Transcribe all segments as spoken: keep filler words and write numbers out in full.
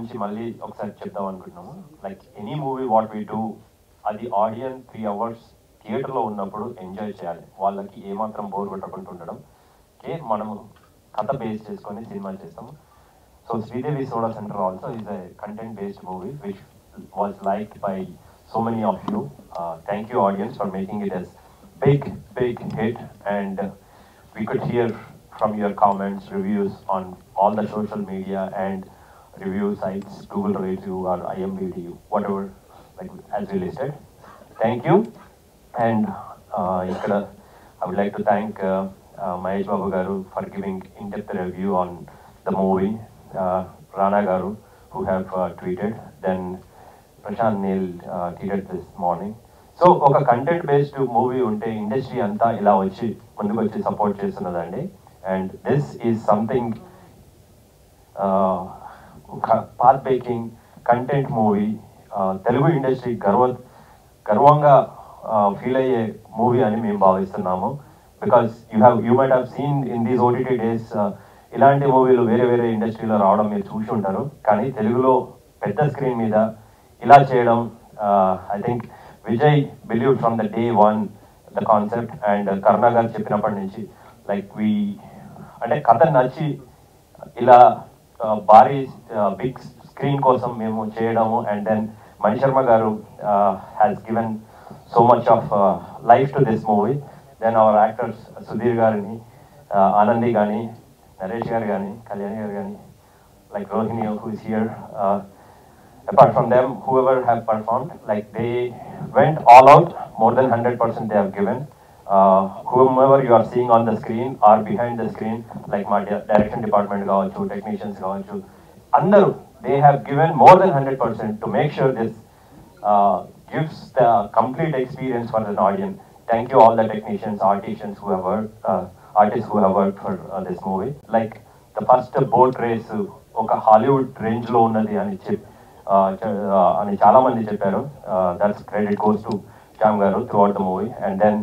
గురించి మళ్ళీ ఒకసారి చెప్దాం అనుకుంటున్నాము. Like any movie what we do, అది ఆడియన్స్ త్రీ అవర్స్ థియేటర్లో ఉన్నప్పుడు ఎంజాయ్ చేయాలి. వాళ్ళకి ఏమాత్రం బోర్ కొట్టకుండా ఉండడం కే మనము కథ బేస్ చేసుకొని సినిమా చేస్తాము. So Sridevi soda centre also is a content based movie which was liked by so many of you. Uh, thank you audience for making it as big big hit, and uh, we could hear from your comments, reviews on all the social media and review sites, Google review or I M D B, whatever, like as we listed. Thank you. And uh, ikkada I would like to thank uh, uh, Mahesh Babu garu for giving in-depth review on the movie, uh, Rana garu who have uh, tweeted, then Prashant Neil uh, tweeted this morning. So ఒక content based movie ఉంటే industry అంతా ఇలా వచ్చి ముందుకు వచ్చి support చేస్తున్నదండి. And this is something path breaking content movie, Telugu industry గర్వ గర్వంగా ఫీల్ అయ్యే మూవీ అని మేము భావిస్తున్నాము. Because you have you might have seen in these OTT days ఇలాంటి మూవీలు వేరే వేరే ఇండస్ట్రీలో రావడం మీరు చూసి ఉంటారు, కానీ తెలుగులో పెద్ద స్క్రీన్ మీద ఇలా చేయడం, I think Vijay believe from the day one the concept, and Karuna garu చెప్పినప్పటి నుంచి లైక్ వీ అంటే కథ నచ్చి ఇలా భారీ బిగ్ స్క్రీన్ కోసం మేము చేయడము. And then Mani Sharma garu has given so much of life to this movie. Then our actors Sudheer గారిని, ఆనంది కానీ, నరేష్ గారు కానీ, కళ్యాణి గారు కానీ, like Rohini who is here. Apart from them, whoever have performed, like they went all out, more than one hundred percent they have given. Uh, whomever you are seeing on the screen or behind the screen, like my direction department gaavachu, technicians gaavachu, andaru they have given more than one hundred percent to make sure this uh, gives the complete experience for the audience. Thank you all the technicians, artisans who have worked, uh, artists who have worked for uh, this movie. Like the first boat race, oka Hollywood range lo unnadi ani chip అని చాలా మంది చెప్పారు. That's credit goes to Shyam garu throughout the movie. And then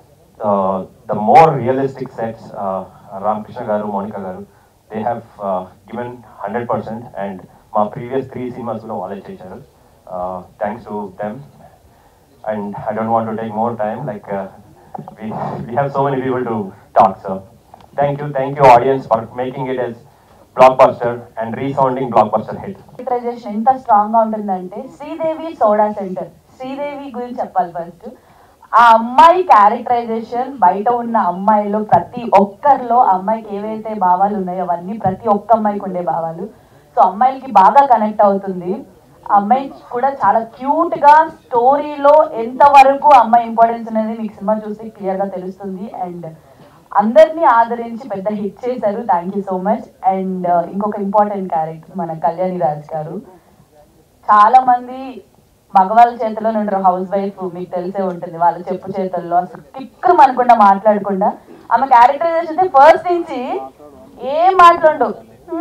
the more realistic sets, Ramakrishna garu, Mounika garu, they have given hundred percent. And మా previous three సినిమాస్లో వాళ్ళే చేశారు. Thanks to them. And I don't want to take more time, like we we have so many people to talk. So thank you, thank you audience for making it as blockbuster and resounding blockbuster hit. Characterisation ఎంత strong గా ఉంటుందంటే, Sridevi soda centre, Sridevi గురించి చెప్పాలి first. ఆ అమ్మాయి characterisation బయట ఉన్న అమ్మాయిలో ప్రతి ఒక్కరిలో అమ్మాయికి ఏవైతే భావాలు ఉన్నాయో అవన్నీ ప్రతి ఒక్క అమ్మాయికి ఉండే భావాలు. సో అమ్మాయిలకి బాగా కనెక్ట్ అవుతుంది. అమ్మాయి కూడా చాలా క్యూట్ గా స్టోరీలో ఎంతవరకు అమ్మాయి ఇంపార్టెన్స్ అనేది మీకు సినిమా చూస్తే క్లియర్ గా తెలుస్తుంది. అండ్ అందరినీ ఆదరించి పెద్ద హిట్ చేశారు. Thank you so much. And ఇంకొక ఇంపార్టెంట్ క్యారెక్టర్ మన కళ్యాణి రాజ్ గారు. చాలా మంది మగవాళ్ళ చేతిలో ఉంటారు, హౌస్ వైఫ్ మీకు తెలిసే ఉంటుంది, వాళ్ళ చెప్పు చేతుల్లో అసలు కిక్కరు అనకుండా మాట్లాడకుండా ఆమె క్యారెక్టరైజేషన్ అయితే ఫస్ట్ నుంచి ఏం మాట్లాడు,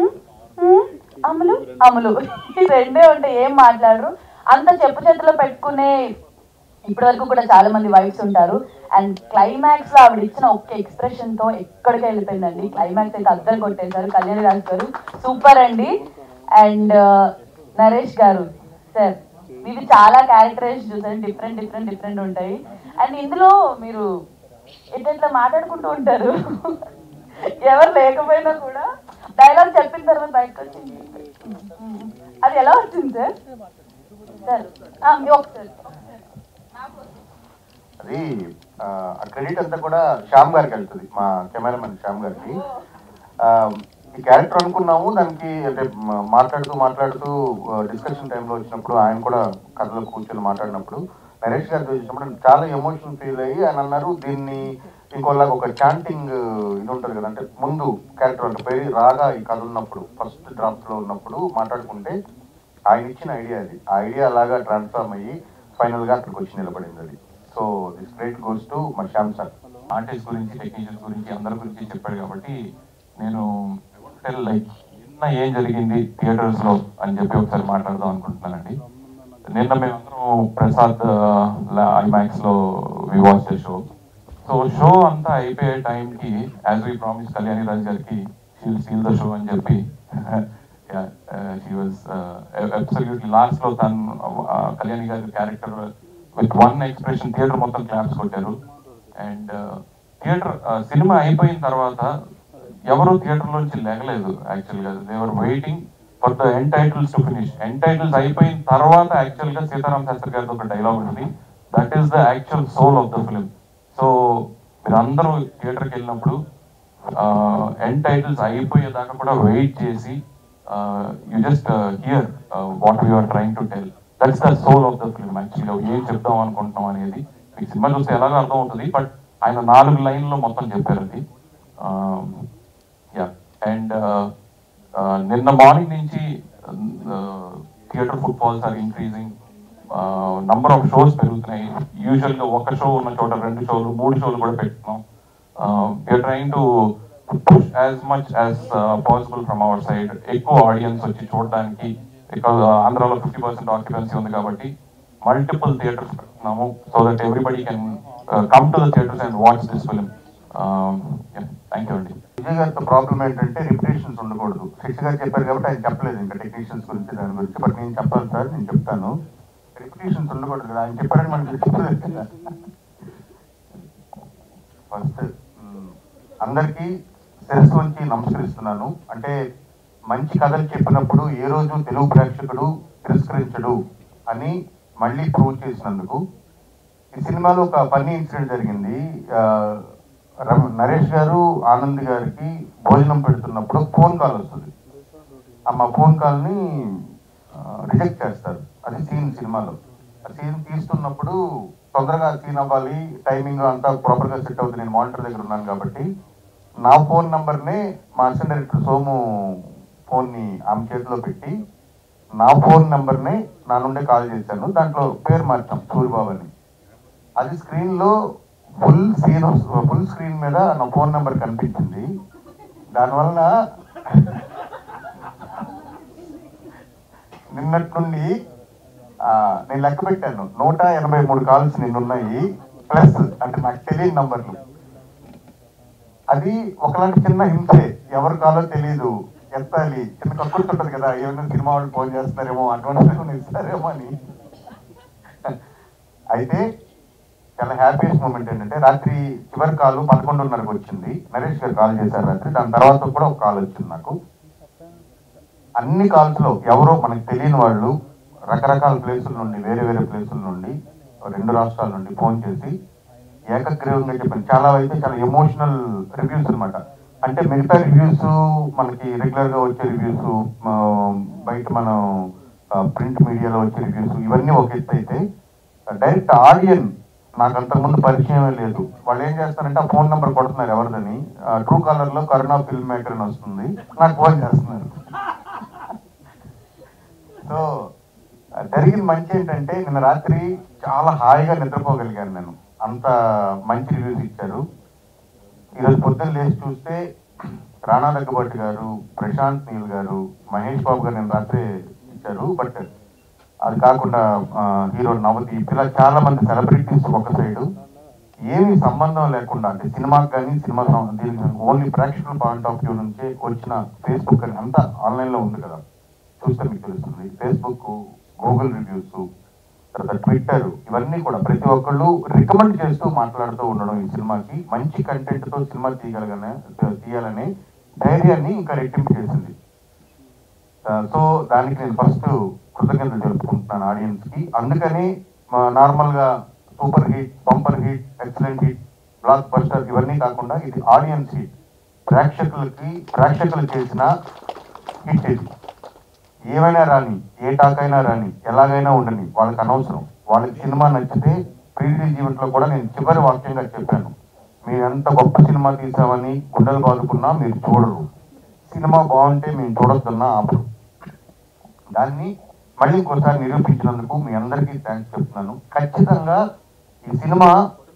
అమలు అమలు ఈ రెండే ఉంటాయి, ఏం మాట్లాడరు. అంత చెప్పు చేతిలో పెట్టుకునే ఇప్పటి వరకు కూడా చాలా మంది వైఫ్స్ ఉంటారు. అండ్ క్లైమాక్స్ లో ఆవిడ ఇచ్చిన ఒక్క ఎక్స్ప్రెషన్ తో ఎక్కడికి వెళ్ళిపోయిందండి. క్లైమాక్స్ అయితే అద్దరు కొట్టేశారు. కళ్యాణి రాజ్ గారు సూపర్ అండి. అండ్ నరేష్ గారు సార్, ఇవి చాలా క్యారెక్టరైజ్ చూసారు, డిఫరెంట్ డిఫరెంట్ డిఫరెంట్ ఉంటాయి. అండ్ ఇందులో మీరు ఎట్లా మాట్లాడుకుంటూ ఉంటారు, ఎవరు లేకపోయినా కూడా డైలాగ్ చెప్పిన తర్వాత బయటకు వచ్చింది, అది ఎలా వచ్చింది సార్? సార్ ఒకసారి అది ఆ క్రెడిట్ అంతా కూడా శ్యామ్ గారికి వెళ్తుంది, మా కెమెరామెన్ శ్యామ్ గారికి. ఈ క్యారెక్టర్ అనుకున్నాము, దానికి అంటే మాట్లాడుతూ మాట్లాడుతూ డిస్కషన్ టైంలో వచ్చినప్పుడు ఆయన కూడా కథలో కూర్చొని మాట్లాడినప్పుడు నరేష్ గారితో చూసినప్పుడు చాలా ఎమోషనల్ ఫీల్ అయ్యి ఆయన అన్నారు, దీన్ని ఇంకోలాగా ఒక చాంటింగ్ ఇది ఉంటుంది కదా, అంటే ముందు క్యారెక్టర్ అంటే పేరు రాగా ఈ కథ ఉన్నప్పుడు ఫస్ట్ డ్రాఫ్ట్లో ఉన్నప్పుడు మాట్లాడుకుంటే ఆయన ఇచ్చిన ఐడియా అది, ఆ ఐడియా అలాగా ట్రాన్స్ఫార్మ్ అయ్యి ఫైనల్గా అక్కడికి వచ్చి నిలబడింది అది. So this great goes to my Shyam sir. Artist గురించి, టెక్నీషియన్స్ గురించి, అందరి గురించి చెప్పాడు కాబట్టి నేను లైక్ నిన్న ఏం జరిగింది థియేటర్స్లో అని చెప్పి ఒకసారి మాట్లాడదాం అనుకుంటున్నానండి. నిన్న మేమందరం ప్రసాద్ ఐమాక్స్లో we watch the show. So show అంతా అయిపోయే టైంకి as we promise Kalyani Raj గారికి she will seal the show అని చెప్పి షీ వాజ్ అబ్సల్యూట్లీ లాస్ట్ లో తను కళ్యాణి గారి character with one expression theatre మొత్తం క్లాప్స్ కొట్టారు. అండ్ థియేటర్ సినిమా అయిపోయిన తర్వాత ఎవరు థియేటర్ లోంచి లేగలేదు యాక్చువల్గా. They were waiting for the end titles to finish. End titles అయిపోయిన తర్వాత యాక్చువల్గా సీతారాం శాస్త్రి గారితో ఒక డైలాగ్ ఉంటుంది, that is the actual soul of the film. So మీరు అందరూ థియేటర్కి వెళ్ళినప్పుడు ఎండ్ టైటిల్స్ అయిపోయేదాకా కూడా వెయిట్ చేసి you just hear what you are trying to tell. That's the soul of the film యాక్చువల్గా. ఏం చెప్దాం అనుకుంటున్నాం అనేది మీకు సినిమా చూస్తే ఎలాగో అర్థం అవుతుంది, బట్ ఆయన నాలుగు లైన్లో మొత్తం చెప్పారు అది. యా అండ్ నిన్న మార్నింగ్ నుంచి theatre footfalls are increasing, number of shows పెరుగుతున్నాయి. యూజువల్గా ఒక షో ఉన్న చోట రెండు షోలు మూడు షోలు కూడా పెట్టుకున్నాం. We are trying to push as much as possible from our side. ఎక్కువ ఆడియన్స్ వచ్చి చూడడానికి, బికాజ్ ఆంధ్రాలో ఫిఫ్టీ పర్సెంట్ ఆక్యుపెన్సీ ఉంది కాబట్టి మల్టిపుల్ థియేటర్స్ పెడుతున్నాము, so that everybody can come to the theatres and watch this film. Thank you అండి. విజయ్ గారితో problem ఏంటంటే రిపిటేషన్స్ ఉండకూడదు. శశి గారు చెప్పారు కాబట్టి ఆయన చెప్పలేదు ఇంకా టెక్నీషియన్స్ గురించి దాని గురించి. బట్ నేను చెప్పాలి సార్, నేను చెప్తాను. రిపిటేషన్స్ ఉండకూడదు కదా, ఆయన చెప్పారని మనకి చెప్పలేదు కదా. ఫస్ట్ అందరికీ శిరస్సు వంచి నమస్కరిస్తున్నాను. అంటే మంచి కథలు చెప్పినప్పుడు ఏ రోజు తెలుగు ప్రేక్షకుడు తిరస్కరించడు అని మళ్ళీ ప్రూవ్ చేసినందుకు. ఈ సినిమాలో ఒక ఫన్నీ ఇన్సిడెంట్ జరిగింది. నరేష్ గారు ఆనంద్ గారికి భోజనం పెడుతున్నప్పుడు ఫోన్ కాల్ వస్తుంది. ఆ మా ఫోన్ కాల్ని రిజెక్ట్ చేస్తారు. అది సీన్ సినిమాలో. ఆ సీన్ తీస్తున్నప్పుడు తొందరగా సీన్ అవ్వాలి, టైమింగ్ అంతా ప్రాపర్గా సెట్ అవుతుంది. నేను మానిటర్ దగ్గర ఉన్నాను కాబట్టి నా ఫోన్ నెంబర్నే మా అసిస్టెంట్ డైరెక్టర్ సోము ఫోన్ని ఆమె చేతిలో పెట్టి నా ఫోన్ నెంబర్నే నా నుండే కాల్ చేశాను. దాంట్లో పేరు మార్చాం సూర్యబాబు అని. అది స్క్రీన్లో ఫుల్ సీన్ ఫుల్ స్క్రీన్ మీద నా ఫోన్ నెంబర్ కనిపించింది. దానివలన నిన్నటి నుండి నేను లెక్క పెట్టాను, నూట ఎనభై మూడు కాల్స్ నిన్నున్నాయి ప్లస్ అంటే నాకు తెలియని నంబర్లు. అది ఒకలాంటి చిన్న హింసే. ఎవరు కాలో తెలియదు, ఎత్తాలి, చిన్న కక్కుర్తి ఉంటుంది కదా, ఏమైనా సినిమా వాళ్ళు ఫోన్ చేస్తున్నారేమో, అడ్వాన్స్ ఇస్తారేమో అని. అయితే చాలా హ్యాపీయెస్ట్ మూమెంట్ ఏంటంటే రాత్రి చివరి కాల్ పదకొండున్నరకు వచ్చింది. నరేష్ గారు కాల్ చేశారు రాత్రి. దాని తర్వాత కూడా ఒక కాల్ వచ్చింది నాకు. అన్ని కాల్స్లో ఎవరో మనకు తెలియని వాళ్ళు రకరకాల ప్లేసుల నుండి, వేరే వేరే ప్లేసుల నుండి, రెండు రాష్ట్రాల నుండి ఫోన్ చేసి ఏకగ్రీవంగా చెప్పాను. చాలా అయితే చాలా ఎమోషనల్ రివ్యూస్ అనమాట. అంటే మిగతా రివ్యూస్ మనకి రెగ్యులర్గా వచ్చే రివ్యూస్, బయట మనం ప్రింట్ మీడియాలో వచ్చే రివ్యూస్, ఇవన్నీ ఒక ఎత్తు అయితే డైరెక్ట్ ఆడియన్ నాకు అంతకుముందు పరిచయమే లేదు. వాళ్ళు ఏం చేస్తారంటే ఆ ఫోన్ నెంబర్ కొడుతున్నారు ఎవరిదని. ట్రూ కాలర్లో కరుణా ఫిల్మ్ మేకర్ అని వస్తుంది, నాకు ఫోన్ చేస్తున్నారు. సో జరిగిన మంచి ఏంటంటే నిన్న రాత్రి చాలా హాయిగా నిద్రపోగలిగాను నేను. అంత మంచి రివ్యూస్ ఇచ్చారు. ఈరోజు పొద్దున్న లేచి చూస్తే రాణా దగ్గుబాటి గారు, ప్రశాంత్ నీల్ గారు, మహేష్ బాబు గారు నేను రాత్రి ఇచ్చారు. బట్ అది కాకుండా హీరో నవదీప్, ఇలా చాలా మంది సెలబ్రిటీస్ ఒక సైడు ఏమీ సంబంధం లేకుండా, అంటే సినిమాకి కానీ సినిమా దీనికి ఓన్లీ ప్రేక్షకుల పాయింట్ ఆఫ్ వ్యూ నుంచే వచ్చిన ఫేస్బుక్ అని అంతా ఆన్లైన్లో ఉంది కదా, చూస్తే మీకు తెలుస్తుంది. ఫేస్బుక్, గూగుల్ రివ్యూస్, తర్వాత ట్విట్టర్, ఇవన్నీ కూడా ప్రతి ఒక్కళ్ళు రికమెండ్ చేస్తూ మాట్లాడుతూ ఉండడం ఈ సినిమాకి మంచి కంటెంట్తో సినిమా తీయగలగానే తీయాలనే ధైర్యాన్ని ఇంకా రెట్టింపు చేసింది. సో దానికి నేను ఫస్ట్ కృతజ్ఞతలు తెలుపుకుంటున్నాను ఆడియన్స్కి. అందుకని నార్మల్గా super hit, bumper hit, excellent hit, blockbuster ఇవన్నీ కాకుండా ఇది ఆడియన్స్ హిట్. ప్రేక్షకులకి ప్రేక్షకులు చేసిన హిట్ ఇది. ఏమైనా రాని, ఏ టాక్ అయినా రాని, ఎలాగైనా ఉండని, వాళ్ళకి అనవసరం. వాళ్ళకి సినిమా నచ్చితే ప్రీ రిలీజ్ ఈవెంట్లో కూడా నేను చివరి వాక్యంగా చెప్పాను, మీరు ఎంత గొప్ప సినిమా తీసామని గుండెలు బాదుకున్నా మీరు చూడరు, సినిమా బాగుంటే మేము చూడొద్దన్నా ఆపరు. దాన్ని మళ్ళీ ఇంకోసారి నిరూపించినందుకు మీ అందరికీ థ్యాంక్స్ చెప్తున్నాను. ఖచ్చితంగా ఈ సినిమా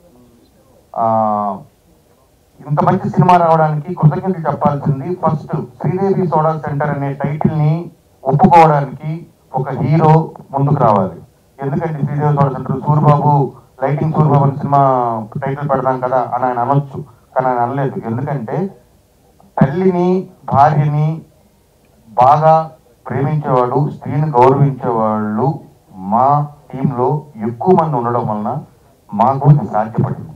ఇంత మంచి సినిమా రావడానికి కృతజ్ఞతలు చెప్పాల్సింది ఫస్ట్ శ్రీదేవి సోడా సెంటర్ అనే టైటిల్ని ఒప్పుకోవడానికి ఒక హీరో ముందుకు రావాలి. ఎందుకంటే Sridevi soda centre, Suryababu lighting Suryababu అని సినిమా టైటిల్ పెడతాం కదా అని ఆయన అనొచ్చు, కానీ ఆయన అనలేదు. ఎందుకంటే తల్లిని, భార్యని బాగా ప్రేమించేవాళ్ళు, స్త్రీని గౌరవించేవాళ్ళు మా టీంలో ఎక్కువ మంది ఉండడం వలన మాకు ఇది సాధ్యపడింది.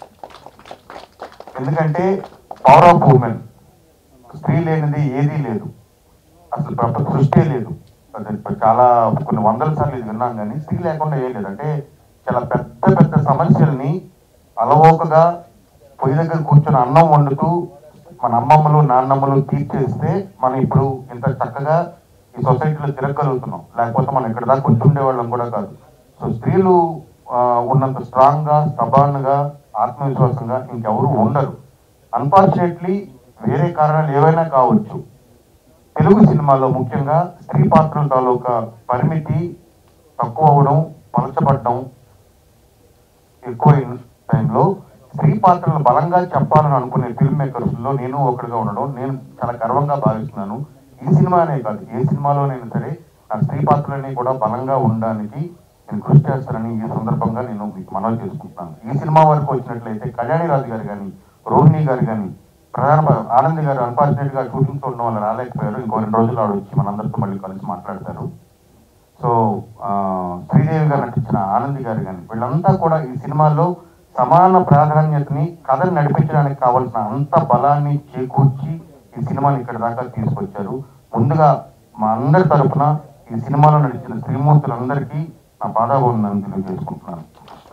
ఎందుకంటే పవర్ ఆఫ్ ఉమెన్, స్త్రీ లేనిది ఏదీ లేదు, అసలు ప్రపంచ సృష్టి లేదు. అది చాలా కొన్ని వందల సార్లు ఇది విన్నాం, కానీ స్త్రీ లేకుండా ఏం లేదు. అంటే చాలా పెద్ద పెద్ద సమస్యల్ని అలవోకగా పొయ్యి దగ్గర కూర్చొని అన్నం వండుతూ మన అమ్మమ్మలు నాన్నమ్మలు తీర్చేస్తే మనం ఇప్పుడు ఇంత చక్కగా ఈ సొసైటీలో తిరగలుగుతున్నాం. లేకపోతే మనం ఇక్కడ దాకా ఉంటుండే వాళ్ళం కూడా కాదు. సో స్త్రీలు ఉన్నంత స్ట్రాంగ్గా, స్టబాన్గా, ఆత్మవిశ్వాసంగా ఇంకెవరు ఉండరు. అన్ఫార్చునేట్లీ వేరే కారణాలు ఏవైనా కావచ్చు, తెలుగు సినిమాలో ముఖ్యంగా స్త్రీ పాత్రల తాలూకా పరిమితి తక్కువ అవడం, పలచబడ్డం ఎక్కువైన టైంలో స్త్రీ పాత్రలను బలంగా చెప్పాలని అనుకునే ఫిల్మ్ మేకర్స్లో నేను ఒకటిగా ఉండడం నేను చాలా గర్వంగా భావిస్తున్నాను. ఈ సినిమానే కాదు, ఏ సినిమాలోనైనా సరే నా స్త్రీ పాత్రలని కూడా బలంగా ఉండడానికి నేను కృషి చేస్తానని ఈ సందర్భంగా నేను మీకు మనవి చేసుకుంటున్నాను. ఈ సినిమా వరకు వచ్చినట్లయితే కళ్యాణి రాజు గారు కానీ, రోహిణి గారు కానీ, ప్రధాన ఆనంద్ గారు అన్ఫార్చునేట్ గా షూటింగ్తో ఉండడం వల్ల రాలేకపోయారు. ఇంకో రెండు రోజులు ఆడ వచ్చి మనందరితో మళ్ళీ కలిసి మాట్లాడతారు. సో శ్రీదేవి గారు నటించిన ఆనంద్ గారు కానీ, వీళ్ళంతా కూడా ఈ సినిమాలో సమాన ప్రాధాన్యతని కథను నడిపించడానికి కావాల్సిన అంత బలాన్ని చేకూర్చి ఈ సినిమాని ఇక్కడ దాకా తీసుకొచ్చారు. ముందుగా మా అందరి తరఫున ఈ సినిమాలో నడిచిన శ్రీమూర్తులందరికీ నా పాదాభివందనాన్ని తెలియజేసుకుంటున్నాను.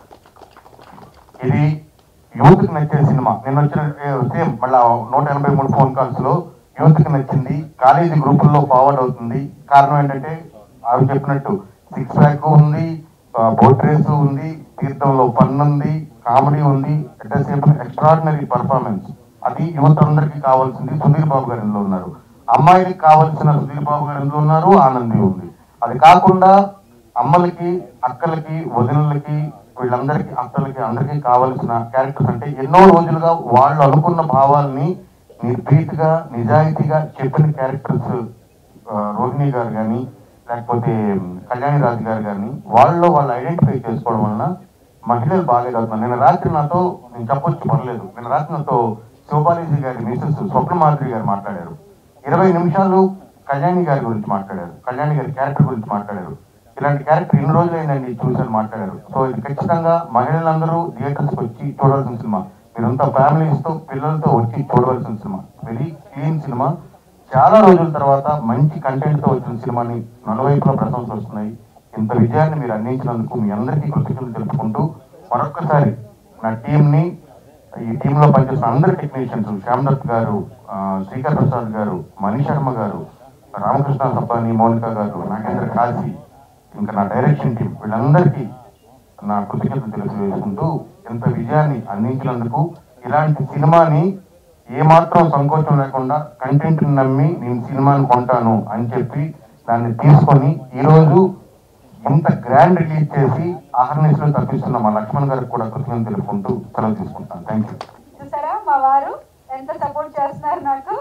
ఇది యూత్కి నచ్చే సినిమా. నేను వచ్చిన సేమ్ మళ్ళీ నూట ఎనభై మూడు ఫోన్ కాల్స్ లో యూత్కి నచ్చింది, కాలేజీ గ్రూపుల్లో ఫార్వర్డ్ అవుతుంది. కారణం ఏంటంటే ఆమె చెప్పినట్టు సిక్స్ ప్యాక్ ఉంది, బోట్ రేస్ ఉంది, తీర్థంలో ఫన్ ఉంది, కామెడీ ఉంది, at the same extraordinary performance. అది యువత అందరికీ కావాల్సింది. సుధీర్ బాబు గారు ఇందులో ఉన్నారు, అమ్మాయిలకి కావాల్సిన సుధీర్ బాబు గారు ఇందులో ఉన్నారు, ఆనంది ఉంది. అది కాకుండా అమ్మలకి, అక్కలకి, వదినలకి, వీళ్ళందరికీ, అత్తలకి, అందరికీ కావాల్సిన క్యారెక్టర్స్. అంటే ఎన్నో రోజులుగా వాళ్ళు అనుకున్న భావాల్ని నిర్భీతిగా, నిజాయితీగా చెప్పిన క్యారెక్టర్స్ రోహిణి గారు కానీ, లేకపోతే కళ్యాణి రాజు గారు కానీ, వాళ్ళు వాళ్ళు ఐడెంటిఫై చేసుకోవడం వలన మహిళలు బాగాలేదవుతున్నారు. నేను రాత్రి నాతో, నేను చెప్పొచ్చు పర్లేదు, నేను రాత్రి నాతో శివబాలాజీ గారి మిసెస్ స్వప్న మాధురి గారు మాట్లాడారు. ఇరవై నిమిషాలు కళ్యాణి గారి గురించి మాట్లాడారు, కళ్యాణి గారి క్యారెక్టర్ గురించి మాట్లాడారు. ఇలాంటి క్యారెక్టర్ ఎన్ని రోజులు అయిందండి చూసాను మాట్లాడారు. సో ఇది ఖచ్చితంగా మహిళలందరూ థియేటర్స్కి వచ్చి చూడవలసిన సినిమా. మీరంతా ఫ్యామిలీస్తో, పిల్లలతో వచ్చి చూడవలసిన సినిమా. Very clean cinema. చాలా రోజుల తర్వాత మంచి కంటెంట్తో వచ్చిన సినిమాని నలువైపులా ప్రశంసలు వస్తున్నాయి. ఇంత విజయాన్ని మీరు అందించినందుకు మీ అందరికీ కృతజ్ఞతలు తెలుపుకుంటూ, మరొక్కసారి నా టీంని, ఈ టీంలో పనిచేస్తున్న అందరి టెక్నీషియన్స్, శ్యామ్ దత్ గారు, శ్రీకర్ ప్రసాద్ గారు, మనీష్ శర్మ గారు, రామకృష్ణ సబ్బాని, మౌనిక గారు, నాగేంద్ర కాశీ, ఇంకా నా డైరెక్షన్ టీం, వీళ్ళందరికీ నా కృతజ్ఞతలు తెలియజేసుకుంటూ, ఇంత విజయాన్ని అందించినందుకు, ఇలాంటి సినిమాని ఏమాత్రం సంకోచం లేకుండా కంటెంట్ నమ్మి నేను సినిమాని కొంటాను అని చెప్పి దాన్ని తీసుకొని ఈరోజు ఇంత గ్రాండ్ రిలీజ్ చేసి ఆహర్నిశలు తప్పిస్తున్న మా లక్ష్మణ్ గారికి కూడా కృతజ్ఞతలు తెలుపుకుంటూ సెలవు తీసుకుంటాను. Thank you. చూసారా మా వారు ఎంత సపోర్ట్ చేస్తున్నారు నాకు.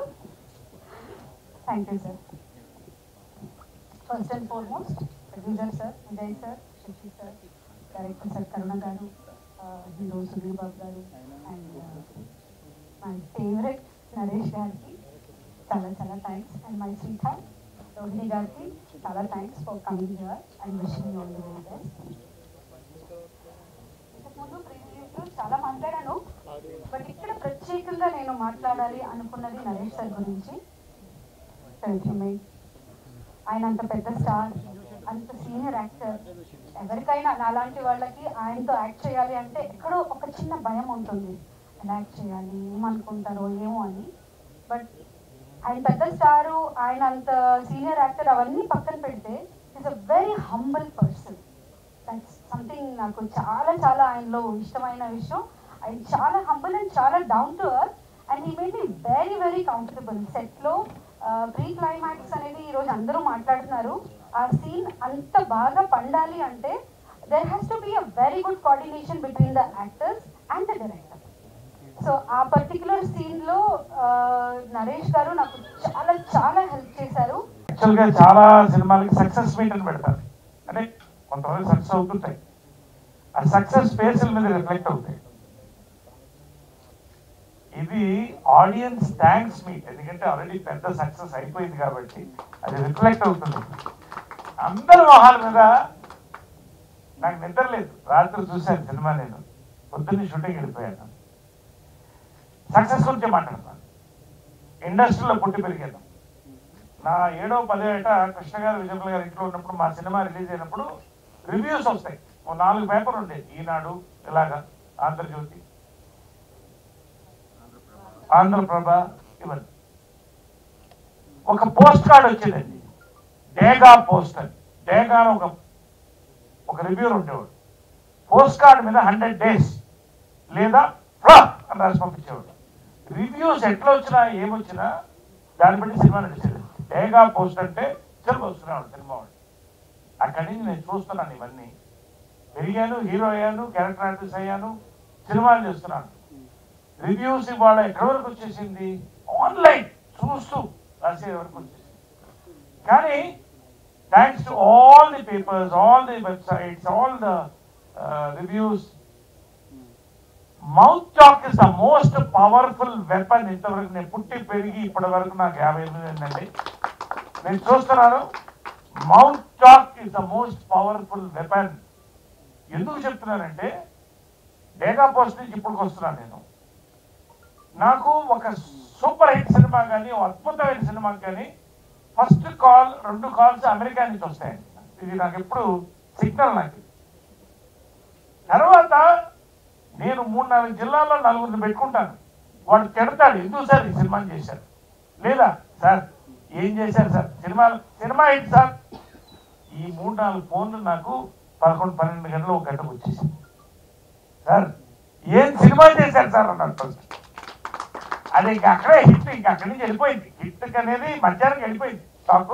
Thank you sir. First and foremost producer sir, Vijay sir, Sasi sir, director sir Karuna garu, hero Sudheer Babu గారు, అండ్ మై ఫేవరెట్ నరేష్ గారికి చాలా చాలా thanks. And my sweetheart Rohini గారికి చాలా thanks for coming here and wishing you all the very best. ఇంతకుముందు ప్రీవియస్లో చాలా మాట్లాడాను, బట్ ఇక్కడ ప్రత్యేకంగా నేను మాట్లాడాలి అనుకున్నది నరేష్ సార్ గురించి. ఆయన అంత పెద్ద స్టార్, అంత సీనియర్ యాక్టర్. ఎవరికైనా నాలాంటి వాళ్ళకి ఆయనతో యాక్ట్ చేయాలి అంటే ఎక్కడో ఒక చిన్న భయం ఉంటుంది, ఎలా యాక్ట్ చేయాలి, ఏమనుకుంటారో ఏమో అని. బట్ ఆయన పెద్ద స్టారు, ఆయన అంత సీనియర్ యాక్టర్, అవన్నీ పక్కన పెడితే is a very humble person. That's something నాకు చాలా చాలా ఆయనలో ఇష్టమైన విషయం. ఆయన చాలా హంబుల్ అండ్ చాలా down to earth, and he made me very very comfortable. సెట్లో ప్రీ క్లైమాక్స్ అనేది ఈరోజు అందరూ మాట్లాడుతున్నారు. ఆ సీన్ అంత బాగా పండాలి అంటే there has to be a very good coordination between the actors and the director. So ఆ పర్టికులర్ సీన్లో నరేష్ గారు నాకు చాలా చాలా హెల్ప్ చేశారు. యాక్చువల్గా చాలా సినిమాలకి సక్సెస్ మీట్ అని పెడతారు, అంటే కొంతమంది సక్సెస్ అవుతుంటాయి, ఆ సక్సెస్ ఫేసుల మీద రిఫ్లెక్ట్ అవుతాయి. ఇది ఆడియన్స్ థ్యాంక్స్ మీ, ఎందుకంటే ఆల్రెడీ పెద్ద సక్సెస్ అయిపోయింది కాబట్టి అది రిఫ్లెక్ట్ అవుతుంది. అందరి మొహాల మీద నాకు నిద్ర లేదు, రాత్రి చూశాను సినిమా, నేను పొద్దున్నే షూటింగ్ వెళ్ళిపోయాను. సక్సెస్ గురించి మాట్లాడతాను. ఇండస్ట్రీలో పుట్టి పెరిగాను. నా ఏడో పదో ఏట కృష్ణ గారు విజయపల్లి గారు ఇంట్లో ఉన్నప్పుడు మా సినిమా రిలీజ్ అయినప్పుడు రివ్యూస్ వస్తాయి. ఓ నాలుగు పేపర్ ఉండేది, ఈనాడు, ఇలాగా ఆంధ్రజ్యోతి, ఆంధ్రప్రభ, ఇవన్నీ. ఒక పోస్ట్ కార్డ్ వచ్చేదండి, డేగా పోస్ట్ అని. డేగా ఒక ఒక రివ్యూర్ ఉండేవాడు. పోస్ట్ కార్డ్ మీద హండ్రెడ్ డేస్ లేదా ఫ్లా అని రాసి పంపించేవాడు. రివ్యూస్ ఎట్లా వచ్చినా ఏమొచ్చినా దాన్ని బట్టి సినిమా నడిచేది. డేగా పోస్ట్ అంటే సినిమా వస్తున్నాడు సినిమా వాడు. అక్కడి నుంచి నేను చూస్తున్నాను ఇవన్నీ. పెరిగాను, హీరో అయ్యాను, క్యారెక్టర్ ఆర్టిస్ట్ అయ్యాను, సినిమాలు చేస్తున్నాను. రివ్యూస్ ఇవాళ ఎక్కడి వరకు వచ్చేసింది, ఆన్లైన్ చూస్తూ రాసే వరకు వచ్చేసింది. కానీ thanks to all the papers, all the websites, all the reviews, mouth talk is the most powerful weapon. ఇంతవరకు నేను పుట్టి పెరిగి ఇప్పటి వరకు నాకు యాభై ఎనిమిది ఏంటండి, నేను చూస్తున్నాను. Mouth talk is the most powerful weapon. ఎందుకు చెప్తున్నానంటే డేగా పోస్ట్ నుంచి ఇప్పటికి వస్తున్నాను నేను. నాకు ఒక సూపర్ హిట్ సినిమా కానీ, ఒక అద్భుతమైన సినిమా కానీ ఫస్ట్ కాల్, రెండు కాల్స్ అమెరికా నుంచి వస్తాయండి. ఇది నాకు ఎప్పుడు సిగ్నల్. నాకు తర్వాత నేను మూడు నాలుగు జిల్లాల్లో నలుగురిని పెట్టుకుంటాను. వాడు తిడతాడు, ఎందుకు సార్ ఈ సినిమా చేశారు, లేదా సార్ ఏం చేశారు సార్, సినిమా సినిమా ఏంటి సార్. ఈ మూడు నాలుగు ఫోన్లు నాకు పదకొండు పన్నెండు గంటలు ఒక గంటకు వచ్చేసింది. సార్ ఏం సినిమా చేశారు సార్ అన్నాడు ఫస్ట్. అది ఇంక అక్కడే హిట్, ఇంక అక్కడి నుంచి వెళ్ళిపోయింది. హిట్ అనేది మధ్యాహ్నం వెళ్ళిపోయింది స్టాకు.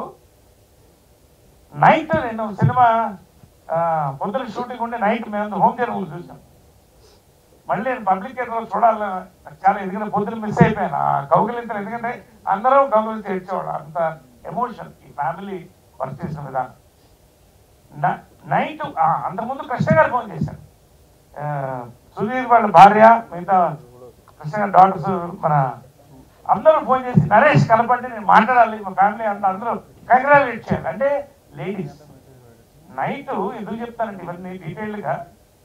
నైట్ నేను సినిమా పొద్దున షూటింగ్ ఉంటే నైట్ మేము హోమ్ థియేటర్లు చూసాం. మళ్ళీ నేను పబ్లిక్ థియేటర్లో చూడాలని నాకు చాలా, ఎందుకంటే పొద్దున మిస్ అయిపోయాను ఆ కౌగిలింతలు. ఎందుకంటే అందరం కౌగిలింత ఏడ్చేవాడు, అంత ఎమోషన్ ఈ ఫ్యామిలీ వర్క్ చేసిన విధానం. నైట్ అంతకుముందు కృష్ణ గారు ఫోన్ చేశాను, సుధీర్ వాళ్ళ భార్య, మిగతా కృష్ణ గారి డాక్టర్స్, మన అందరూ ఫోన్ చేసి నరేష్ కలపండి, నేను మాట్లాడాలి, మా ఫ్యామిలీ అంతా అందరూ కంగ్రాచులేట్ చేయాలి. అంటే లేడీస్ నైట్ ఎందుకు చెప్తానండి ఇవన్నీ డీటెయిల్గా.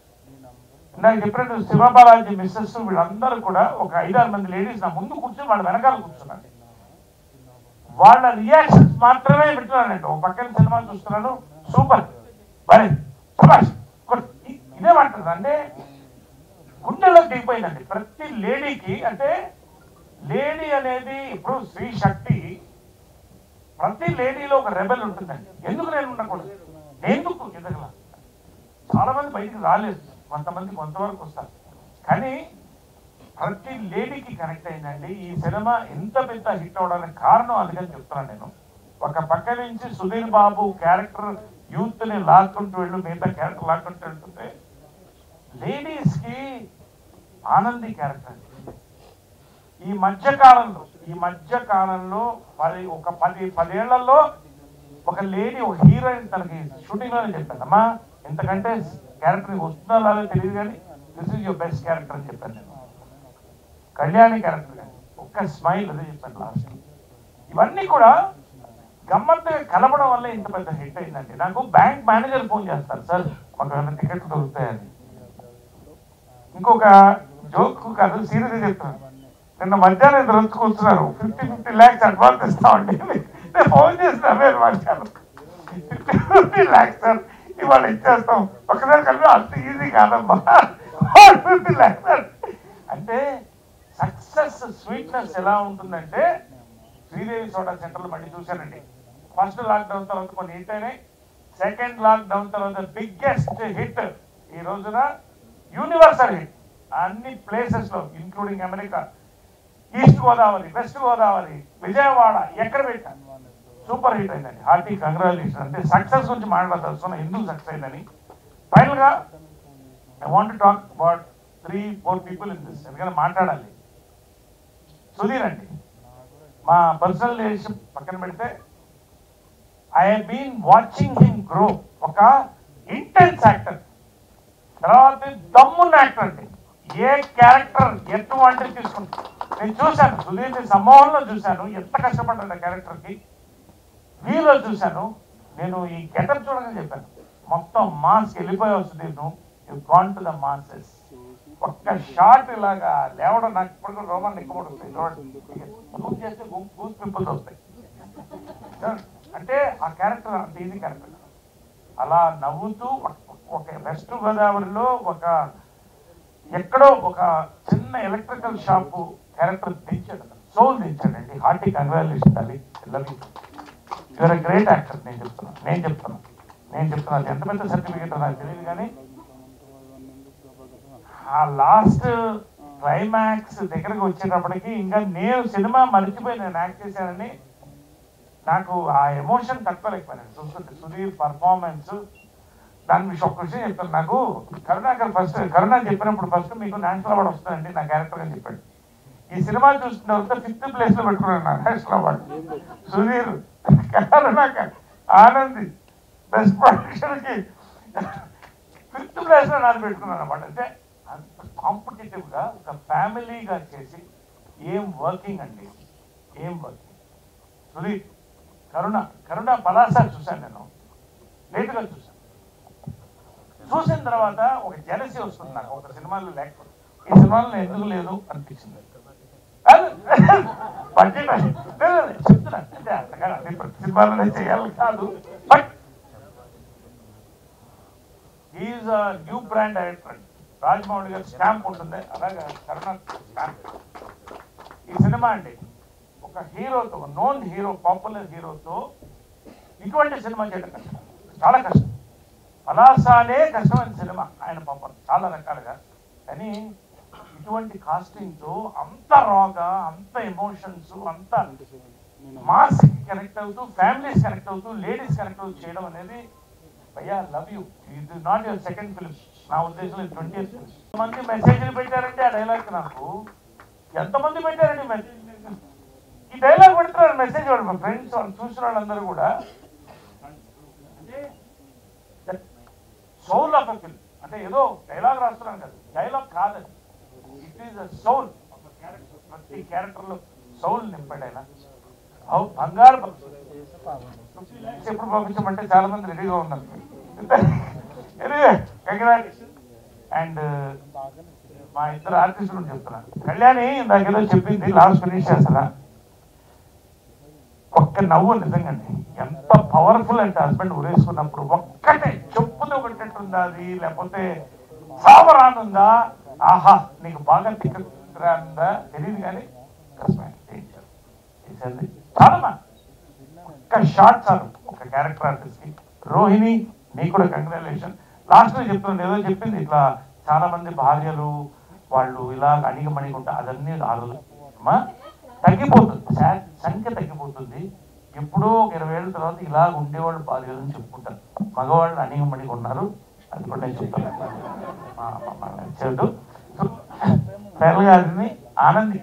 నాకు చెప్పినట్టు శివబాలాజీ మిస్సెస్ వీళ్ళందరూ కూడా ఒక ఐదారు మంది లేడీస్ నా ముందు కూర్చొని వాళ్ళ వెనకాల కూర్చున్నాను. వాళ్ళ రియాక్షన్స్ మాత్రమే వింటున్నానండి. ఒక పక్కన సినిమా చూస్తున్నాను, సూపర్ బరే సుభాష్ ఇదే మాట్లాడు. అంటే గుండెలోకి దిగిపోయిందండి ప్రతి లేడీకి. అంటే లేడీ అనేది ఇప్పుడు స్త్రీ శక్తి, ప్రతి లేడీలో ఒక రెబెల్ ఉంటుందండి. ఎందుకు నేను ఉండకూడదు, ఎందుకు ఎదగల. చాలా మంది బయటికి రాలేదు, కొంతమంది కొంతవరకు వస్తారు, కానీ ప్రతి లేడీకి కనెక్ట్ అయిందండి. ఈ సినిమా ఎంత పెద్ద హిట్ అవడానికి కారణం అందుకని చెప్తున్నాను నేను. ఒక పక్క నుంచి సుధీర్ బాబు క్యారెక్టర్ యూత్ ని లాక్కుంటూ వెళ్ళు, మిగతా క్యారెక్టర్ లాక్కుంటూ వెళ్తుంటే లేడీస్ కి ఆనంది క్యారెక్టర్. ఈ మధ్య కాలంలో ఈ మధ్య కాలంలో పది ఒక పది పదేళ్లలో ఒక లేడీ, ఒక హీరోయిన్ తనకి షూటింగ్ లోనే చెప్పాను, అమ్మా ఎంతకంటే క్యారెక్టర్ వస్తుందో లేదో తెలియదు కానీ this is your best character అని చెప్పాను నేను. కళ్యాణి క్యారెక్టర్ కానీ ఒక్క స్మైల్ అదే చెప్పాను లాస్ట్. ఇవన్నీ కూడా గమ్మత్తుగా కలపడం వల్ల ఇంత పెద్ద హిట్ అయిందండి. నాకు బ్యాంక్ మేనేజర్ ఫోన్ చేస్తారు, సార్ మాకు ఏమైనా టికెట్లు దొరుకుతాయని. ఇంకొక జోక్ కాదు, సీరియస్గా చెప్తాను. నిన్న మధ్యాహ్నం ఇద్దరు వచ్చి కూర్చున్నారు, ఫిఫ్టీ ఫిఫ్టీ ల్యాక్స్ అడ్వాన్స్ ఇస్తామండి. నేను ఫోన్ చేసిన మీరు మధ్యాహ్నం ఫిఫ్టీ ఫిఫ్టీ ల్యాక్స్ సార్ ఇవాళ ఇచ్చేస్తాం, ఒకసారి కలిపి అంత ఈజీ కాదమ్మా ఫిఫ్టీ ల్యాక్స్. అంటే సక్సెస్ స్వీట్నెస్ ఎలా ఉంటుందంటే, శ్రీదేవి సోడా సెంటర్లో మళ్ళీ చూశానండి. ఫస్ట్ లాక్డౌన్ తర్వాత కొన్ని హిట్ అయినాయి, సెకండ్ లాక్డౌన్ తర్వాత బిగ్గెస్ట్ హిట్ ఈ రోజున యూనివర్సల్ హిట్ అన్ని ప్లేసెస్ లో, including America, east Godavari, west Godavari, Vijayawada, ఎక్కడ పెట్టా సూపర్ హిట్ అయిందండి. Hearty congratulation. అంటే సక్సెస్ గురించి మాట్లాడాల్సిన ఎందుకు సక్సెస్ అయిందని. ఫైనల్ గా I want to talk about three four people in this, ఎందుకంటే మాట్లాడాలి. సుధీర్ అండి, మా పర్సనల్ రిలేషన్ పక్కన పెడితే I have been watching him grow. ఒక ఇంటెన్స్ యాక్టర్, తర్వాత దమ్మున్న యాక్టర్ అండి. ఏ క్యారెక్టర్ ఎటువంటి తీసుకుంటాం. నేను చూశాను సుధీర్ని సమ్మోహన్లో చూశాను, ఎంత కష్టపడ్డాడు ఆ క్యారెక్టర్కి. వీలో చూశాను, నేను ఈ గెటప్ చూడగానే చెప్పాను మొత్తం మాస్ వెళ్ళిపోయావు సుధీర్, నువ్వు you gone to the masses. ఒక్క షార్ట్ ఇలాగా లేవడం నాకు ఇప్పుడు కూడా రోమాన్ ఎక్కువ వస్తాయి చూడండి, చేస్తే గూస్ పింపుల్స్ వస్తాయి. అంటే ఆ క్యారెక్టర్ అంత ఈజీ క్యారెక్టర్. అలా నవ్వుతూ ఒక వెస్ట్ గోదావరిలో ఒక ఎక్కడో ఒక చిన్న ఎలక్ట్రికల్ షాపు క్యారెక్టర్ దించాడు, సోల్ దించాడండి. హార్టీ కంగ్రాచులేషన్ అది పిల్లలకి. You are a great actor. నేను చెప్తున్నాను నేను చెప్తున్నాను నేను చెప్తున్నాను ఎంత పెద్ద సర్టిఫికేట్ నాకు తెలియదు, కానీ ఆ లాస్ట్ క్లైమాక్స్ దగ్గరకు వచ్చేటప్పటికి ఇంకా నేను సినిమా మర్చిపోయి నేను యాక్ట్ చేశానని నాకు ఆ ఎమోషన్ తట్టుకోలేకపోయాను చూస్తుంటే. సుధీర్ పర్ఫార్మెన్స్ దాని విషయం ఒక్క విషయం చెప్తాను. నాకు కరుణాకర్ ఫస్ట్ కరుణ చెప్పినప్పుడు ఫస్ట్ మీకు నేషనల్ అవార్డు వస్తుందండి నా క్యారెక్టర్ అని చెప్పాడు. ఈ సినిమా చూసిన తర్వాత ఫిఫ్త్ ప్లేస్ లో పెట్టుకున్నాను నా national award. Sudheer, Karunakar, Anandi best production కి ఫిఫ్త్ ప్లేస్ లో నాకు పెట్టుకున్నాను అన్నమాట. అంటే అంత కాంపిటేటివ్ గా ఒక ఫ్యామిలీగా చేసి ఏం వర్కింగ్ అండి, ఏం వర్కింగ్. సుధీర్, కరుణ కరుణ పలాసారి చూశాను నేను, లేటుగా చూశాను. చూసిన తర్వాత ఒక జెలసీ వస్తుంది నాకు, ఒక సినిమాలో లేకపోతే ఈ సినిమాలో ఎందుకు లేదు అనిపించింది. బడ్జెట్ చెప్తున్నాను అంటే అంతగా అన్ని ప్రతి సినిమాలోనే చేయాలి కాదు, but is new brand director. Rajamouli గారి స్టాంప్ ఉంటుంది, అలాగే కరుణ స్టాంప్. ఈ సినిమా అండి ఒక హీరోతో, నోన్ హీరో, పాపులర్ హీరోతో ఇటువంటి సినిమా చేయడం కష్టం, చాలా కష్టం. పలాసానే కష్టమైన సినిమా ఆయన పాపం చాలా రకాలుగా. కానీ ఇటువంటి కాస్టింగ్తో అంత రాగా, అంత ఎమోషన్స్, అంత మాస్ కనెక్ట్ అవుతూ, ఫ్యామిలీస్ కనెక్ట్ అవుతూ, లేడీస్ కనెక్ట్ అవుతూ చేయడం అనేది భయ్యా లవ్ యూ. ఇది నాట్ యువర్ సెకండ్ ఫిల్మ్, నా ఉద్దేశంలో ట్వంటీ ఇయర్స్ ఫిల్మ్. ఎంతమంది మెసేజ్లు పెట్టారంటే ఆ డైలాగ్ నాకు ఎంతమంది పెట్టారండి మెసేజ్. ఈ డైలాగ్ పెడుతున్నారు మెసేజ్ వాడు మా ఫ్రెండ్స్ వాళ్ళు చూసిన వాళ్ళందరూ కూడా. అంటే సోల్ ఆఫ్ ఎ ఫిల్మ్ అంటే ఏదో డైలాగ్ రాస్తున్నాను కదా, డైలాగ్ కాదండి, it is a soul of a character. ప్రతి క్యారెక్టర్లో సోల్ నింపాడు ఆయన. బంగారు ఎప్పుడు పంపించమంటే చాలా మంది రెడీగా ఉన్నారు. అండ్ మా ఇద్దరు ఆర్టిస్టులు చెప్తున్నా, కళ్యాణి నాకేదో చెప్పింది లాస్ట్ ఫినిష్ చేస్తారా, ఒక్క నవ్వు నిజంగా ఎంత పవర్ఫుల్ అంటే హస్బెండ్ ఉరేసుకున్నప్పుడు ఒక్కటే చెప్పుతో కొట్టేట్టుందా అది, లేకపోతే సావరానుందా, ఆహా నీకు బాగా తిక్కరా తెలియదు, కానీ చేసేది చాలా ఒక్క షార్ట్ చాలు ఒక క్యారెక్టర్ ఆర్టిస్ట్ కి. రోహిణి నీకు కూడా కంగ్రాచులేషన్. లాస్ట్ లో చెప్తుంది ఏదో చెప్పింది, ఇట్లా చాలా మంది భార్యలు వాళ్ళు ఇలా అణిగమణిగుంటా, అదన్నీ ఆలోచన తగ్గిపోతుంది, సంఖ్య తగ్గిపోతుంది. ఎప్పుడో ఒక ఇరవై ఏళ్ళ తర్వాత ఇలా ఉండేవాళ్ళు భార్యలు అని చెప్పుకుంటారు, మగవాళ్ళు అణిగమణిగి ఉన్నారు. అది కూడా నేను చెప్తాను చెడు. గారిని ఆనంది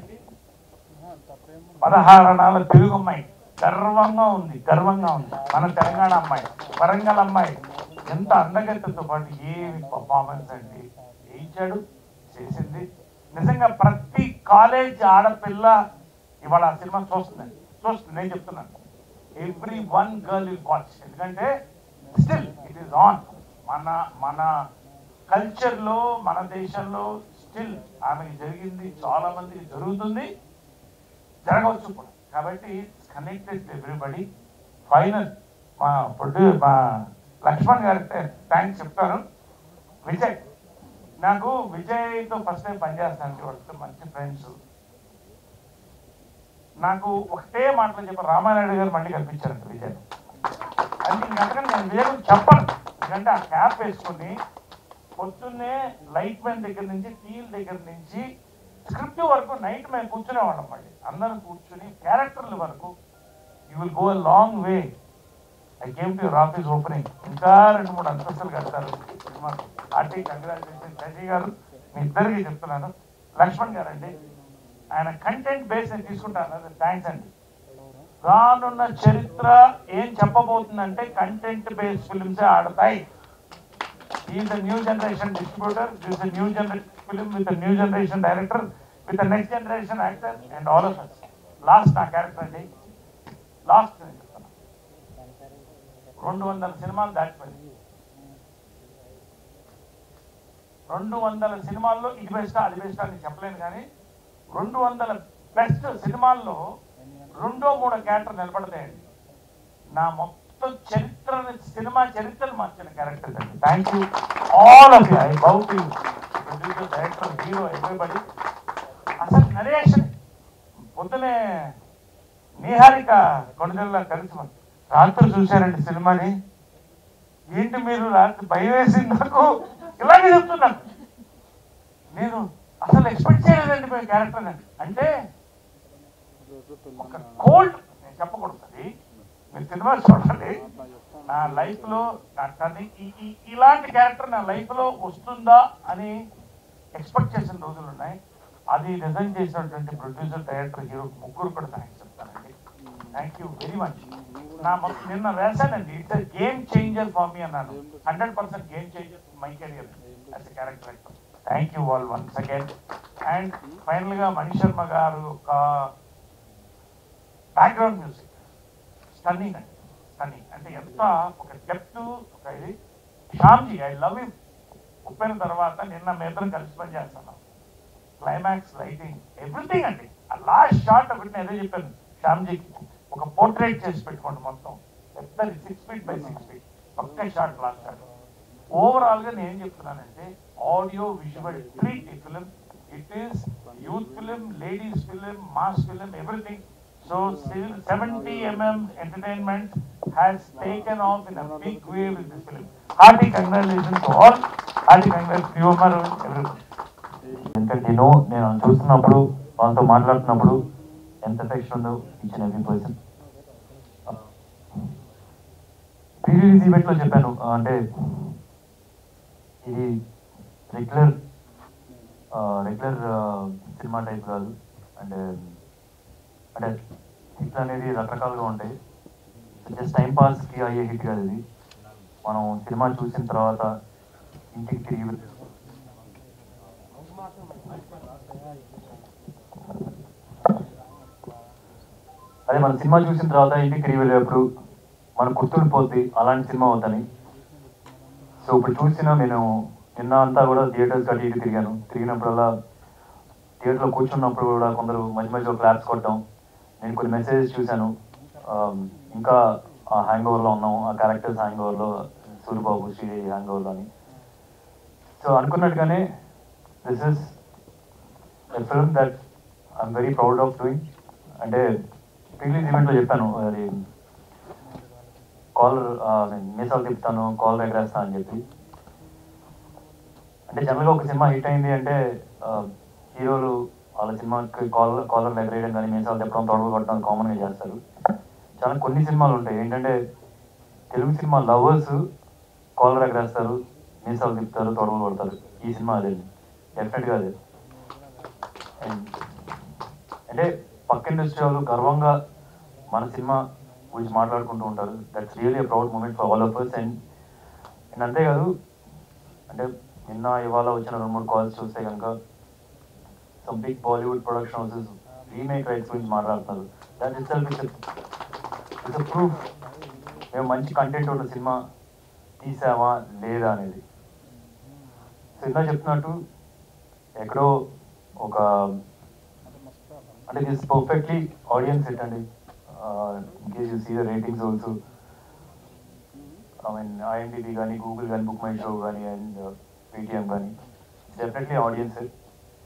పదహారణాల తెలుగు అమ్మాయి గర్వంగా ఉంది, గర్వంగా ఉంది. మన తెలంగాణ అమ్మాయి, వరంగల్ అమ్మాయి ఎంత అందగత్తెతో పాటు ఏమి పర్ఫార్మెన్స్ అండి చేయించాడు, చేసింది. నిజంగా ప్రతి కాలేజ్ ఆడపిల్ల ఇవాళ ఆ సినిమా చూస్తుందండి, చూస్తుంది. నేను చెప్తున్నాను every one girl will watch, ఎందుకంటే స్టిల్ ఇట్ ఈస్ ఆన్. మన మన కల్చర్లో, మన దేశంలో స్టిల్ ఆమెకి జరిగింది, చాలా మందికి జరుగుతుంది, జరగవచ్చు కూడా. కాబట్టి కనెక్టెడ్ ఎవ్రీబడి. ఫైనల్ మా ప్రొడ్యూసర్ మా లక్ష్మణ్ గారికి థ్యాంక్స్ చెప్తాను. విజయ్, నాకు విజయ్తో ఫస్ట్ టైం పనిచేస్తాను, వాళ్ళతో మంచి ఫ్రెండ్స్. నాకు ఒకటే మాటలు చెప్పారు, రామానాయుడు గారు మళ్ళీ కనిపించారంట విజయ్. అంటే ఇంకంతకని నేను విజయ్ చెప్పను, ఎందుకంటే ఆ క్యాప్ వేసుకుని పొద్దున్నే లైట్ మ్యాన్ దగ్గర నుంచి, టీల్ దగ్గర నుంచి స్క్రిప్ట్ వరకు నైట్ మేము కూర్చునేవాళ్ళం. మళ్ళీ అందరం కూర్చుని క్యారెక్టర్ల వరకు you will go a long way. I came to your office opening, ఇంకా రెండు మూడు అంతస్తులు కడతారు సినిమా. RT congratulation. శశి గారు మీ ఇద్దరికి చెప్తున్నాను. లక్ష్మణ్ గారు అండి, ఆయన కంటెంట్ బేస్ నేను తీసుకుంటాను, థ్యాంక్స్ అండి. రానున్న చరిత్ర ఏం చెప్పబోతుందంటే కంటెంట్ బేస్ ఫిల్మ్సే ఆడతాయి. Is new generation distributor, is new generation film with new generation director with next generation actor and all of us. Last నా క్యారెక్టర్ అండి, లాస్ట్ నేను చెప్తాను, రెండు వందల సినిమాలు దాటిపోయింది. రెండు వందల సినిమాల్లో ఇది బెస్ట్ అది బెస్ట్ అని చెప్పలేను, కానీ రెండు వందల బెస్ట్ సినిమాల్లో రెండో మూడో క్యారెక్టర్ నిలబడతాయండి. నా మొత్తం చరిత్రని, సినిమా చరిత్రను మార్చిన క్యారెక్టర్ అండి. Thank you all of you. I bow to you, producer, director, hero, everybody. అసలు నరేషన్ పొద్దునే నిహారిక కొనుగోలు కలిసి రాత్రి చూశారండి సినిమాని. ఏంటి మీరు రాత్రి భయం వేసింది నాకు, ఇలాగే చెప్తున్నాను. నేను అసలు ఎక్స్పెక్ట్ చేయలేదండి మీ క్యారెక్టర్ అంటే. ఒక కోల్డ్, నేను చెప్పకూడదు అది, మీరు సినిమా చూడండి. నా లైఫ్లో ఇలాంటి క్యారెక్టర్ నా లైఫ్లో వస్తుందా అని ఎక్స్పెక్ట్ చేసిన రోజులు ఉన్నాయి. అది డిజైన్ చేసినటువంటి ప్రొడ్యూసర్, డైరెక్టర్, హీరో ముగ్గురు కూడా థ్యాంక్స్ చెప్తానండి. Thank you very much. నా నిన్న వేసానండి, it's game changer for me అన్నాను. Hundred percent game changer my career as a character actor. Thank you all once again. And ఫైనల్గా మణి శర్మ గారు ఒక బ్యాక్గ్రౌండ్ మ్యూజిక్ స్టన్నింగ్ అండి, స్టన్నింగ్ అంటే ఎంత ఒక డెప్త్, ఒక ఇది. Shyamji, I love you. ఉప్పిన తర్వాత నిన్న మేద్దరం కలిసి పని చేస్తున్నాం. క్లైమాక్స్, లైటింగ్, ఎవ్రీథింగ్ అండి. ఆ లాస్ట్ షాట్ ఒకటి నేను అదే చెప్పాను శ్యామ్జీకి, ఒక పోర్ట్రేట్ చేసి పెట్టుకోండి మొత్తం పెద్దది, six feet by six feet ఒక్క షాట్, లాస్ట్ షాట్. ఓవరాల్గా నేను ఏం చెప్తున్నానంటే, ఆడియో విజువల్ ట్రీట్ ఈ film. It is youth film, ladies film, mass film, everything. So seventy millimeter entertainment has taken off in a big way with this film. Hearty congratulations to all. Hearty congratulations to you, everyone. ఎందుకంటే నేను నేను చూస్తున్నప్పుడు, వాళ్ళతో మాట్లాడుతున్నప్పుడు ఎంత affection ఉందో each and every person. Pre release ఈవెంట్లో చెప్పాను, అంటే ఇది రెగ్యులర్ రెగ్యులర్ సినిమా టైప్ కాదు. అంటే అంటే హిట్లు అనేది రకరకాలుగా ఉంటాయి. జస్ట్ టైం పాస్కి అయ్యే హిట్ కాదు ఇది. మనం సినిమా చూసిన తర్వాత ఇంటికి తిరిగి అదే మన సినిమా చూసిన తర్వాత ఇంటికి తిరిగి వెళ్ళేటప్పుడు మనం గుర్తుండిపోద్ది అలాంటి సినిమా అవుతాని. సో ఇప్పుడు చూసిన నేను నిన్న అంతా కూడా థియేటర్స్ అటు ఇటు తిరిగాను. తిరిగినప్పుడల్లా థియేటర్లో కూర్చున్నప్పుడు కూడా కొందరు మధ్య మధ్యలో క్లాప్స్ కొట్టడం, నేను కొన్ని మెసేజెస్ చూశాను. ఇంకా ఆ హ్యాంగ్ ఓవర్లో ఉన్నాం, ఆ క్యారెక్టర్స్ హ్యాంగ్ ఓవర్లో, సూర్యబాబు, శ్రీదేవి హ్యాంగ్ ఓవర్లో అని. సో అనుకున్నట్టుగానే this is a film that I'm very proud of doing. అంటే రిలీజ్ ఈవెంట్లో చెప్పాను, అది కాలర్ మీసాలు తిప్పుతాను, కాలర్ ఎగరేస్తాను అని చెప్పి. అంటే జనరల్గా ఒక సినిమా హిట్ అయింది అంటే హీరోలు వాళ్ళ సినిమాకి కాలర్ కాలర్లు ఎగరేయడం కానీ, మీసాలు తిప్పడం, తొడవలు కొట్టడం కామన్గా చేస్తారు. చాలా కొన్ని సినిమాలు ఉంటాయి ఏంటంటే తెలుగు సినిమా లవర్స్ కాలర్ ఎగరేస్తారు, మీసాలు తిప్పుతారు, తొడవలు కొడతారు. ఈ సినిమా అదే, డెఫినెట్గా అదే. అంటే పక్క ఇండస్ట్రీ వాళ్ళు గర్వంగా మన సినిమా గురించి మాట్లాడుకుంటూ ఉంటారు. That's really a proud moment for all of us. And and అంతేకాదు, అంటే నిన్న ఇవాళ వచ్చిన రెండు మూడు కాల్స్ చూస్తే కనుక some big Bollywood production houses remake rights గురించి మాట్లాడుతున్నారు. That itself it's a proof మేము మంచి కంటెంట్ ఉన్న సినిమా తీసామా లేదా అనేది. సో ఇందా చెప్తున్నట్టు ఎక్కడో ఒక అంటే దిస్ పర్ఫెక్ట్లీ ఆడియన్స్ హిట్ అండి. In case you see the ratings also, I mean IMDb కానీ, గూగుల్ కానీ, బుక్ మై షో కానీ, అండ్ పేటిఎం కానీ, డెఫినెట్లీ ఆడియన్స్ హిట్.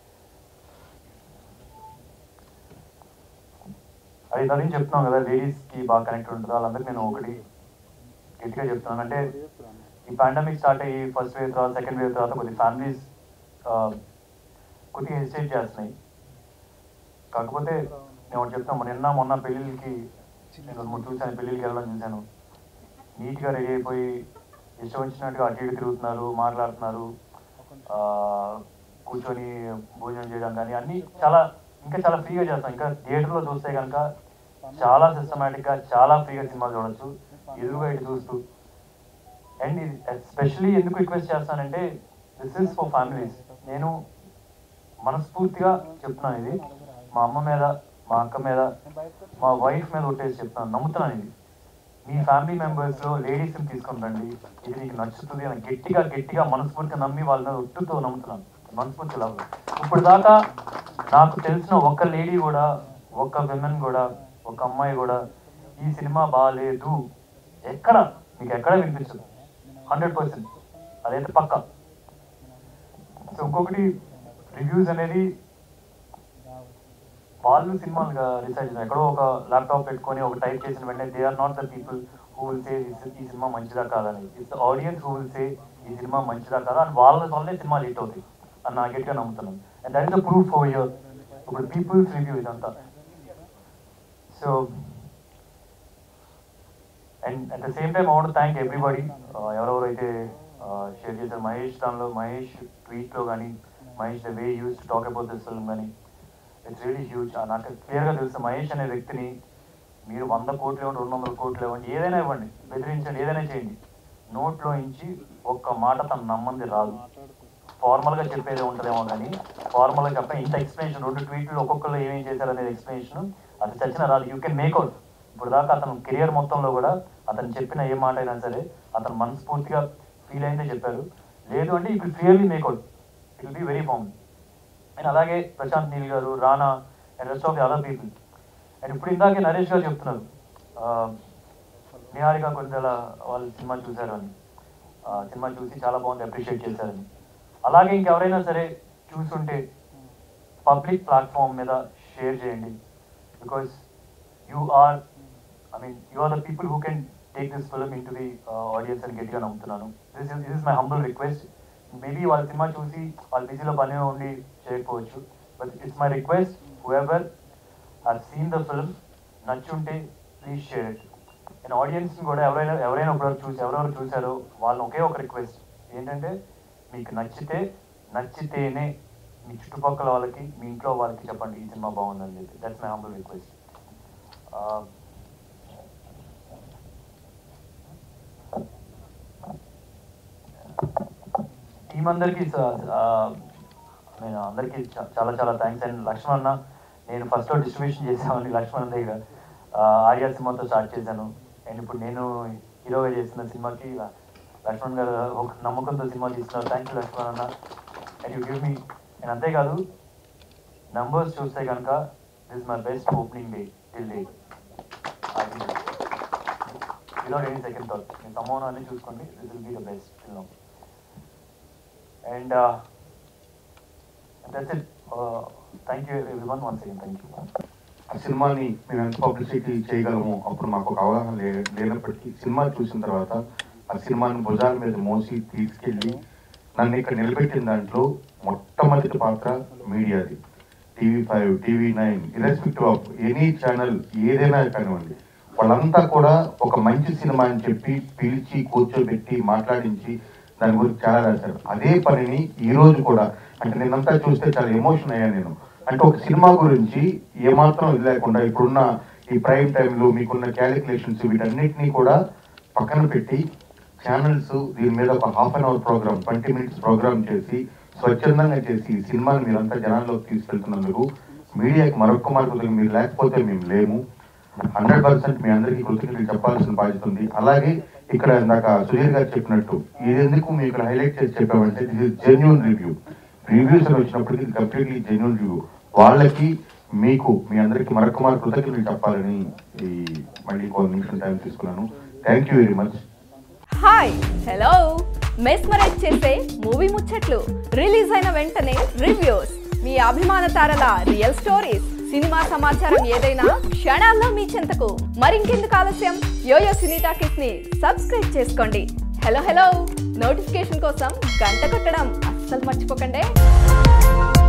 అది దాని చెప్తున్నాం కదా, లేడీస్కి బాగా కనెక్ట్ ఉంటుంది. వాళ్ళందరికీ నేను ఒకటి గట్టిగా చెప్తున్నాను, అంటే ఈ పాండమిక్ స్టార్ట్ అయ్యి ఫస్ట్ వేవ్ తర్వాత, సెకండ్ వేవ్ తర్వాత కొద్ది ఫ్యామిలీస్ కొద్దిగా హెసిటేట్ చేస్తున్నాయి. కాకపోతే నేను ఒకటి చెప్తాను, నిన్న మొన్న పెళ్ళిళ్ళకి నేను మూడు చూశాను, పెళ్ళిళ్ళకి వెళ్ళడం చూశాను. నీట్గా రెడీ అయిపోయి ఇష్టం వచ్చినట్టుగా అటు ఇటు తిరుగుతున్నారు, మాట్లాడుతున్నారు, కూర్చొని భోజనం చేయడం కానీ అన్నీ చాలా ఇంకా చాలా ఫ్రీగా చేస్తాం. ఇంకా థియేటర్లో చూస్తే కనుక చాలా సిస్టమేటిక్గా చాలా ఫ్రీగా సినిమాలు చూడొచ్చు, ఎదురుగా ఇటు చూస్తూ. అండ్ ఇది ఎస్పెషలీ ఎందుకు రిక్వెస్ట్ చేస్తానంటే దిస్ ఇస్ ఫర్ ఫ్యామిలీస్. నేను మనస్ఫూర్తిగా చెప్తున్నాను, ఇది మా అమ్మ మీద, మా అక్క మీద, మా వైఫ్ మీద ఒట్టేసి చెప్తున్నాను, నమ్ముతున్నాను. ఇది మీ ఫ్యామిలీ మెంబర్స్లో లేడీస్ని తీసుకొని రండి, ఇది నీకు నచ్చుతుంది అని గట్టిగా గట్టిగా మనస్ఫూర్తిగా నమ్మి వాళ్ళ మీద ఒట్టుతో నమ్ముతున్నాను, మనస్ఫూర్తి లవ్. ఇప్పుడు దాకా నాకు తెలిసిన ఒక్క లేడీ కూడా, ఒక్క విమెన్ కూడా, ఒక అమ్మాయి కూడా ఈ సినిమా బాగాలేదు ఎక్కడ మీకు ఎక్కడ వినిపించదు, హండ్రెడ్ పర్సెంట్ అదైతే పక్కా. సో ఇంకొకటి, రివ్యూస్ అనేది వాళ్ళు సినిమాలుగా రీసెర్చ్ చేసిన ఎక్కడో ఒక ల్యాప్టాప్ పెట్టుకొని ఒక టైప్ చేసిన వెంటనే they are not the people who will say ఈ సినిమా మంచిదా కాదని. It's the audience who will say ఈ సినిమా మంచిదా కాదా అని వాళ్ళ వల్లే సినిమా హిట్ అవుతాయి అని నా గట్టిగా నమ్ముతున్నాను. And that is the proof for your ఇప్పుడు పీపుల్స్ రివ్యూ ఇదంతా. So and at the same time I want thank everybody, ఎవరెవరైతే షేర్ చేశారు. మహేష్ దానిలో, మహేష్ ట్వీట్లో కానీ, Mahesh the way use to talk about this film కానీ, ఇట్స్ రియలీ హ్యూజ్. నాకు క్లియర్గా తెలుసు మహేష్ అనే వ్యక్తిని మీరు వంద కోట్లు ఇవ్వండి, రెండు వందల కోట్లు ఇవ్వండి, ఏదైనా ఇవ్వండి, బెదిరించండి, ఏదైనా చేయండి, నోట్లో నుంచి ఒక్క మాట తను నమ్మంది రాదు. ఫార్మల్గా చెప్పేదే ఉంటుందేమో కానీ ఫార్మల్గా చెప్ప ఇంత ఎక్స్ప్లెనేషన్, రెండు ట్వీట్లు ఒక్కొక్కరు ఏమేం చేశారు అనేది ఎక్స్ప్లెనేషన్ అది చచ్చిన రాదు. You can make out. ఇప్పుడు దాకా అతను కెరియర్ మొత్తంలో కూడా అతను చెప్పిన ఏ మాట అయినా సరే అతను మనస్ఫూర్తిగా ఫీల్ అయిందే చెప్పారు. లేదు అంటే it will clearly make out, it will be very form. And అలాగే Prashanth Neel garu, Rana and rest of the other people. And ఇప్పుడు ఇందాకే నరేష్ గారు చెప్తున్నారు నిహారిక కొంచెం వాళ్ళు సినిమా చూశారు అని, సినిమా చూసి చాలా బాగుంది అప్రిషియేట్ చేశారని. అలాగే ఇంకెవరైనా సరే చూస్తుంటే పబ్లిక్ ప్లాట్ఫామ్ మీద షేర్ చేయండి, because you are I mean you are the people who can take this film into the audience అని గట్టిగా నమ్ముతున్నాను. This is this is my humble request. Maybe వాళ్ళ సినిమా చూసి వాళ్ళ బిజీలో పని ఉండి చేయకపోవచ్చు, but it's my request, whoever have seen the film నచ్చుంటే ప్లీజ్ షేర్ ఇట్. అండ్ ఆడియన్స్ని కూడా ఎవరైనా ఎవరైనా ఇప్పుడు చూసి ఎవరెవరు చూసారో వాళ్ళని ఒకే ఒక రిక్వెస్ట్ ఏంటంటే, మీకు నచ్చితే నచ్చితేనే మీ చుట్టుపక్కల వాళ్ళకి, మీ ఇంట్లో వాళ్ళకి చెప్పండి ఈ సినిమా బాగుందని చెప్పి. That's my humble request. Team అందరికీ నేను అందరికీ చాలా చాలా థ్యాంక్స్. అండ్ లక్ష్మణ్ అన్న, నేను ఫస్ట్లో డిస్ట్రిబ్యూషన్ చేసామని లక్ష్మణ్ దగ్గర ఆర్యా సినిమాతో స్టార్ట్ చేశాను. అండ్ ఇప్పుడు నేను హీరోగా చేసిన సినిమాకి లక్ష్మణ్ గారు ఒక నమ్మకంతో సినిమా తీస్తున్నారు. థ్యాంక్ యూ లక్ష్మణ్ అన్న. And you give me. And అంతేకాదు నంబర్స్ చూస్తే కనుక this my best opening day till day, without any second thought. నేను సంభావన అన్ని చూసుకోండి, this will be the best till now. And that's it. Thank you everyone once again. Thank you. ఆ సినిమాని మేము ఎంత పబ్లిసిటీ చేయగలము అప్పుడు మాకు ఒక అవగాహన లే లేనప్పటికీ సినిమా చూసిన తర్వాత ఆ సినిమాని భుజాల మీద మోసి తీసుకెళ్ళి నన్ను ఇక్కడ నిలబెట్టిన దాంట్లో మొట్టమొదటి పాత్ర మీడియాది. TV five, TV nine, irrespective of any channel ఏదైనా కానివ్వండి, వాళ్ళంతా కూడా ఒక మంచి సినిమా అని చెప్పి పిలిచి కూర్చోబెట్టి మాట్లాడించి దాని గురించి చాలా రాశారు. అదే పనిని ఈ రోజు కూడా, అంటే నేనంతా చూస్తే చాలా ఎమోషన్ అయ్యాను నేను. అంటే ఒక సినిమా గురించి ఏమాత్రం ఇది లేకుండా ఇప్పుడున్న ఈ ప్రైమ్ టైంలో మీకున్న క్యాలిక్యులేషన్స్ వీటన్నిటినీ కూడా పక్కన పెట్టి ఛానల్స్ దీని మీద ఒక half an hour program, twenty minutes program చేసి స్వచ్ఛందంగా చేసి సినిమాని మీరంతా జనాల్లోకి తీసుకెళ్తున్నందుకు మీడియాకి మరొక మార్పులు మీరు లేకపోతే మేము లేము. హండ్రెడ్ పర్సెంట్ మీ అందరికీ కృతజ్ఞతలు చెప్పాల్సిన బాధ్యత ఉంది. అలాగే ఇక్కడ ఇందాక సుధీర్ గారు చెప్పినట్టు ఇది ఎందుకు మీకు ఇక్కడ హైలైట్ చేసి చెప్పామంటే this is genuine review. Reviews అని వచ్చినప్పటికీ ఇది కంప్లీట్లీ జెన్యూన్ రివ్యూ. వాళ్ళకి మీకు మీ అందరికీ మరొక మారు కృతజ్ఞతలు చెప్పాలని ఈ మళ్ళీ కొన్ని నిమిషం టైం తీసుకున్నాను. Thank you very much. Hi, hello. Mesmerize చేసే మూవీ ముచ్చట్లు, రిలీజ్ అయిన వెంటనే రివ్యూస్, మీ అభిమాన తారల రియల్ స్టోరీస్, సినిమా సమాచారం ఏదైనా క్షణాల్లో మీ చెంతకు. మరింకెందుకు ఆలస్యం, యోయో సినీ టాకీస్ ని సబ్స్క్రైబ్ చేసుకోండి. హలో హలో నోటిఫికేషన్ కోసం గంట కొట్టడం అస్సలు మర్చిపోకండి.